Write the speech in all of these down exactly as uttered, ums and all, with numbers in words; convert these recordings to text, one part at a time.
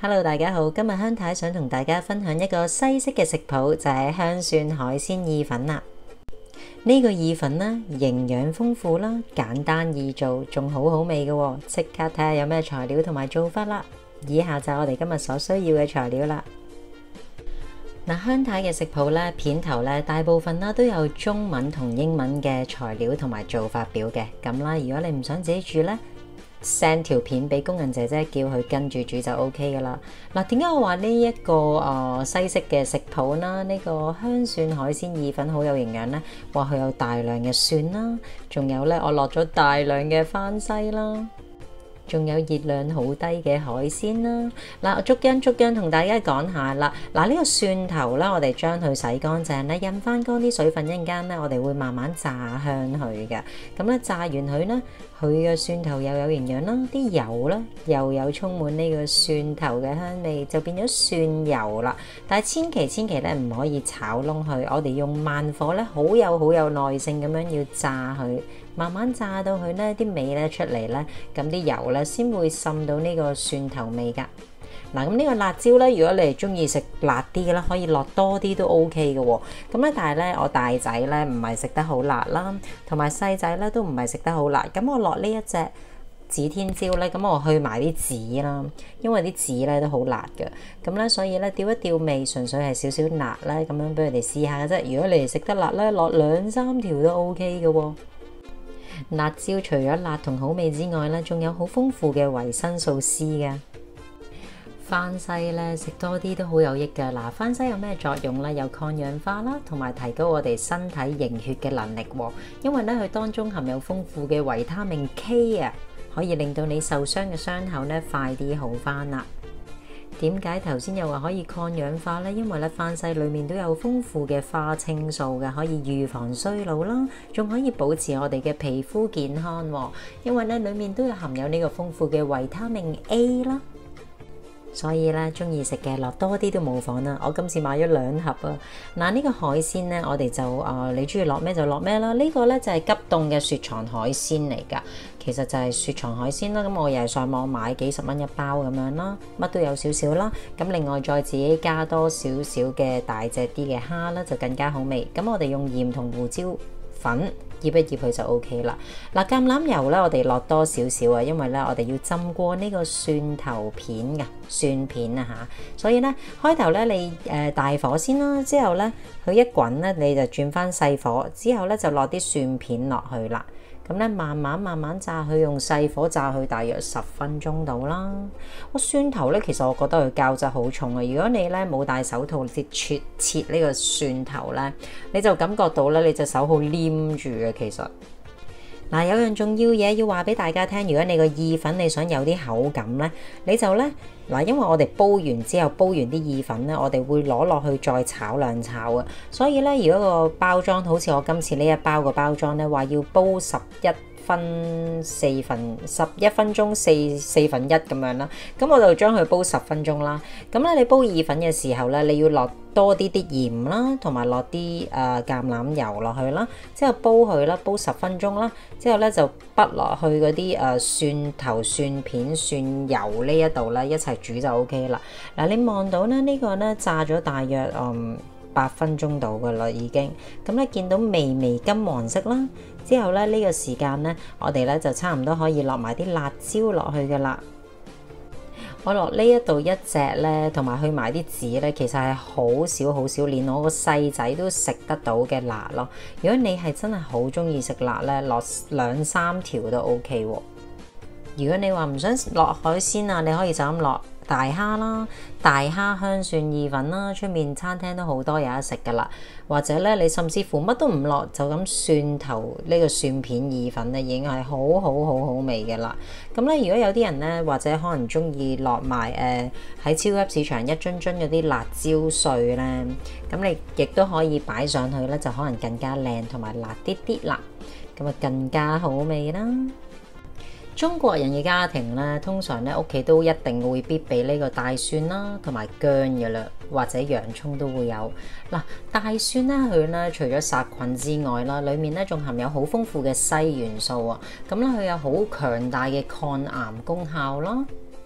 Hello， 大家好，今日香太想同大家分享一個西式嘅食譜，就係香蒜海鮮意粉啦。呢個意粉呢，營養豐富啦，簡單易做，仲好好味嘅喎。即刻睇下有咩材料同埋做法啦。以下就係我哋今日所需要嘅材料啦。嗱，香太嘅食譜咧，片頭咧大部分啦都有中文同英文嘅材料同埋做法表嘅。咁啦，如果你唔想自己煮咧，send 條片俾工人姐姐叫佢跟住煮就 O K 噶啦。嗱，點解我話呢一個誒、呃、西式嘅食譜啦？呢、這個香蒜海鮮意粉好有營養咧，話佢有大量嘅蒜啦，仲有咧我落咗大量嘅番西啦。仲有熱量好低嘅海鮮啦，嗱，我逐樣逐樣同大家講下啦。嗱，呢個蒜頭啦，我哋將佢洗乾淨咧，印翻乾啲水分，一陣間咧，我哋會慢慢炸香佢嘅。咁咧炸完佢咧，佢嘅蒜頭又有營養啦，啲油咧又有充滿呢個蒜頭嘅香味，就變咗蒜油啦。但係千祈千祈咧唔可以炒燶佢，我哋用慢火咧，好有好有耐性咁樣要炸佢。慢慢炸到佢咧啲味咧出嚟咧，咁啲油咧先會滲到呢個蒜頭味噶。嗱，咁呢個辣椒咧，如果你係中意食辣啲嘅啦，可以落多啲都 O K 嘅喎。咁咧，但係咧我大仔咧唔係食得好辣啦，同埋細仔咧都唔係食得好辣。咁我落呢一隻指天椒咧，咁我去埋啲籽啦，因為啲籽咧都好辣嘅。咁咧，所以咧調一調味，純粹係少少辣咧，咁樣俾佢哋試下嘅啫。如果你哋食得辣咧，落兩三條都 O K 嘅喎。辣椒除咗辣同好味之外咧，仲有好豐富嘅維生素 C 嘅。番西咧食多啲都好有益㗎。嗱，番西有咩作用咧？有抗氧化啦，同埋提高我哋身體凝血嘅能力喎。因為咧佢當中含有豐富嘅維他命 K 啊，可以令到你受傷嘅傷口咧快啲好返啦。點解頭先又話可以抗氧化呢？因為咧番西裡面都有豐富嘅花青素嘅，可以預防衰老啦，仲可以保持我哋嘅皮膚健康喎。因為咧裡面都有含有呢個豐富嘅維他命 A 啦，所以咧中意食嘅落多啲都冇妨啦。我今次買咗兩盒啊。嗱，呢個海鮮咧，我哋就誒、呃、你中意落咩就落咩啦。呢、這個咧就係急凍嘅雪藏海鮮嚟㗎。其實就係雪藏海鮮啦，咁我又係上網買幾十蚊一包咁樣啦，乜都有少少啦。咁另外再自己加多少少嘅大隻啲嘅蝦啦，就更加好味。咁我哋用鹽同胡椒粉醃一醃佢就 O K 啦。嗱，橄欖油咧，我哋落多少少啊，因為咧我哋要浸過呢個蒜頭片㗎，蒜片啊嚇。所以咧開頭咧你誒、呃、大火先啦，之後咧佢一滾咧你就轉翻細火，之後咧就落啲蒜片落去啦。咁咧慢慢慢慢炸佢，用細火炸佢大約十分鐘到啦。個蒜頭咧，其實我覺得佢膠質好重啊。如果你咧冇戴手套切切切呢個蒜頭咧，你就感覺到咧你隻手好黏住嘅。其實嗱，有樣重要嘢要話俾大家聽，如果你個意粉你想有啲口感咧，你就咧嗱，因為我哋煲完之後煲完啲意粉咧，我哋會攞落去再炒兩炒啊。所以咧，如果個包裝好似我今次呢一包個包裝咧，話要煲十一分四分十一分鐘四四分一咁樣啦，咁我就將佢煲十分鐘啦。咁咧，你煲意粉嘅時候咧，你要落多啲啲鹽啦，同埋落啲誒橄欖油落去啦，之後煲佢啦，煲十分鐘啦，之後咧就畢落去嗰啲誒蒜頭、蒜片、蒜油呢一度咧一齊煮就 O K 啦。嗱，你望到咧呢個咧炸咗大約嗯八分鐘到噶啦已經，咁咧見到微微金黃色啦，之後咧呢個時間咧我哋咧就差唔多可以落埋啲辣椒落去噶啦。我落呢一度一隻咧，同埋去埋啲籽咧，其實係好少好少，連我個細仔都食得到嘅辣咯。如果你係真係好中意食辣咧，落兩三條都 O K 喎。如果你話唔想落海鮮啊，你可以就咁落大蝦啦，大蝦香蒜意粉啦，出面餐廳都好多有得食噶啦。或者咧，你甚至乎乜都唔落，就咁蒜頭呢個蒜片意粉咧，已經係好好好好味嘅啦。咁咧，如果有啲人咧，或者可能中意落埋誒喺超級市場一樽樽嗰啲辣椒碎咧，咁你亦都可以擺上去咧，就可能更加靚同埋辣啲啲啦，咁啊更加好味啦。中國人嘅家庭咧，通常咧屋企都一定會必備呢個大蒜啦，同埋薑嘅啦，或者洋葱都會有。嗱，大蒜咧佢咧除咗殺菌之外啦，裡面咧仲含有好豐富嘅硒元素啊，咁咧佢有好強大嘅抗癌功效啦。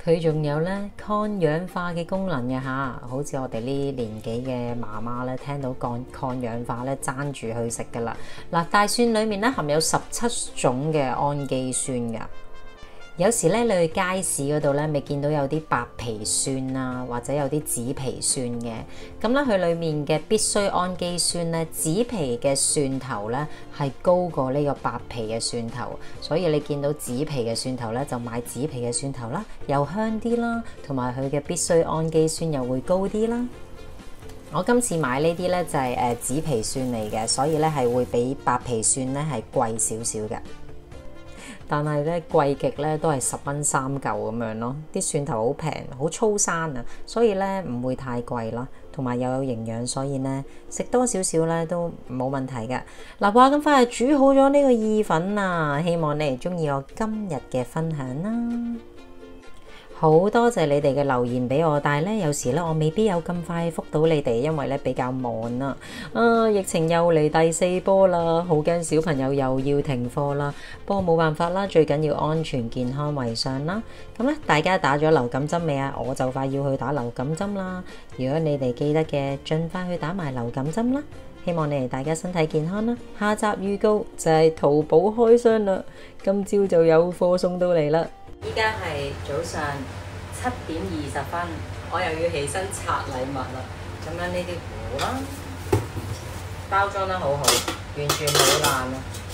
佢仲有咧抗氧化嘅功能嘅嚇，好似我哋呢年紀嘅媽媽咧，聽到抗抗氧化咧，爭住去食噶啦。嗱，大蒜裡面咧含有十七種嘅氨基酸噶。有時咧，你去街市嗰度咧，咪見到有啲白皮酸啊，或者有啲紫皮酸嘅。咁咧，佢裡面嘅必需氨基酸咧，紫皮嘅蒜頭咧係高過呢個白皮嘅蒜頭，所以你見到紫皮嘅蒜頭咧，就買紫皮嘅蒜頭啦，又香啲啦，同埋佢嘅必需氨基酸又會高啲啦。我今次買呢啲咧就係誒紫皮蒜嚟嘅，所以咧係會比白皮蒜咧係貴少少嘅。但係咧貴極咧都係十蚊三嚿咁樣咯，啲蒜頭好平，好粗生啊，所以咧唔會太貴啦，同埋又有營養，所以咧食多少少咧都冇問題嘅。嗱，話咁快就煮好咗呢個意粉啊，希望你哋中意我今日嘅分享啦。好多謝你哋嘅留言俾我，但係咧有時咧我未必有咁快覆到你哋，因為咧比較忙啦。啊，疫情又嚟第四波啦，好驚小朋友又要停課啦。不過冇辦法啦，最緊要安全健康為上啦。咁咧，大家打咗流感針未啊？我就快要去打流感針啦。如果你哋記得嘅，盡快去打埋流感針啦。希望你哋大家身體健康啦。下集預告就係淘寶開箱啦，今朝就有貨送到嚟啦。依家係早上七點二十分，我又要起身拆禮物啦。咁樣呢啲壺啦，包裝得好好，完全冇爛啊！